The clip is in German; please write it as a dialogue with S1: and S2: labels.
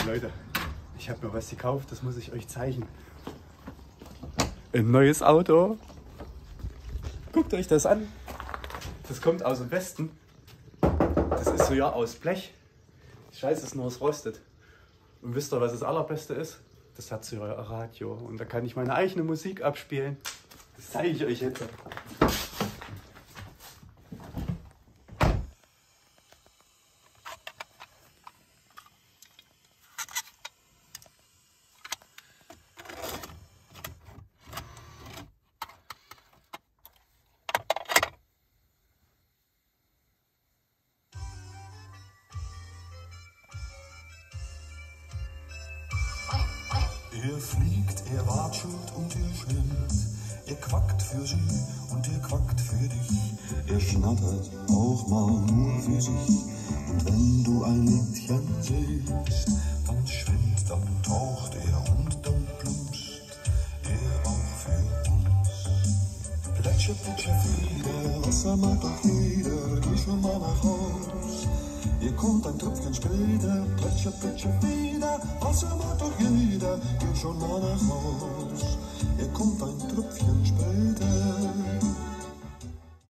S1: Leute, ich habe mir was gekauft, das muss ich euch zeigen. Ein neues Auto. Guckt euch das an. Das kommt aus dem Westen. Das ist so ja aus Blech. Scheiße ist nur, es rostet. Und wisst ihr, was das Allerbeste ist? Das hat so ein Radio. Und da kann ich meine eigene Musik abspielen. Das zeige ich euch jetzt.
S2: Er fliegt, er watschelt und er schwimmt, er quackt für sie und er quackt für dich. Er schnattert auch mal nur für sich. Und wenn du ein Liedchen singst, dann schwimmt, dann taucht er und dann plumpst er auch für uns. Plätscher, plätscher, Flieder, Wasser mag doch jeder, geh schon mal nach Haus. Hier kommt ein Tröpfchen später, plätscher, plätscher, wieder, Wasser mag doch jeder, geh schon mal nach Haus. Hier kommt ein Tröpfchen später.